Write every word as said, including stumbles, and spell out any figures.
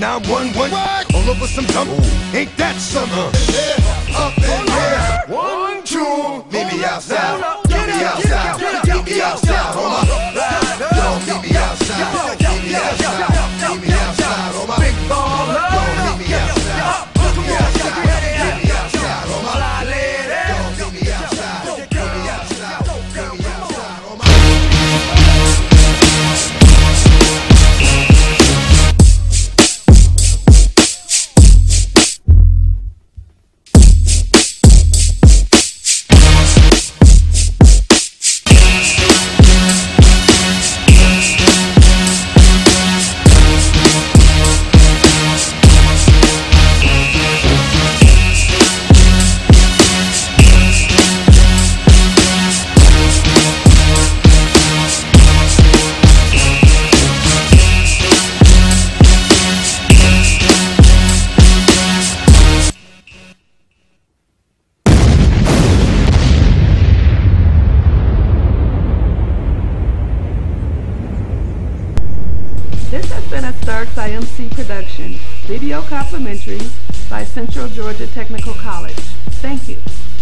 nine one one. All over some dump. Ain't that summer? Yeah, up and yeah. One, two. Meet me outside. Meet me outside. Meet me outside. On my ride. Yo, meet me outside. Meet me outside. Meet me outside. On my big baller. Yo, meet me outside. Meet me outside. Meet me outside. On my fly lady. Yo, meet me outside. Meet me outside. Meet me outside. On my This has been a Starks I M C production, video complimentary by Central Georgia Technical College. Thank you.